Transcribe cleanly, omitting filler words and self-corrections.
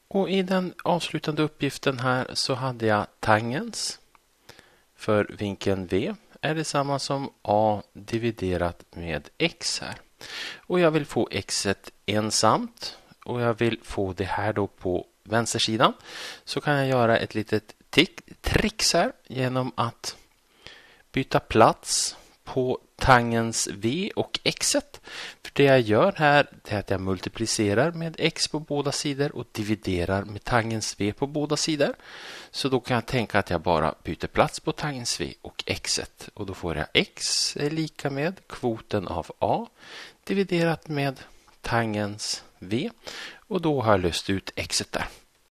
Och i den avslutande uppgiften här så hade jag tangens för vinkeln V är detsamma som A dividerat med X här. Och jag vill få X:et ensamt och jag vill få det här då på vänstersidan. Så kan jag göra ett litet tricks här genom att byta plats på tangens V och X:et. För det jag gör här är att jag multiplicerar med X på båda sidor och dividerar med tangens V på båda sidor. Så då kan jag tänka att jag bara byter plats på tangens V och X:et. Och då får jag X är lika med kvoten av A dividerat med tangens V. Och då har jag löst ut X:et där.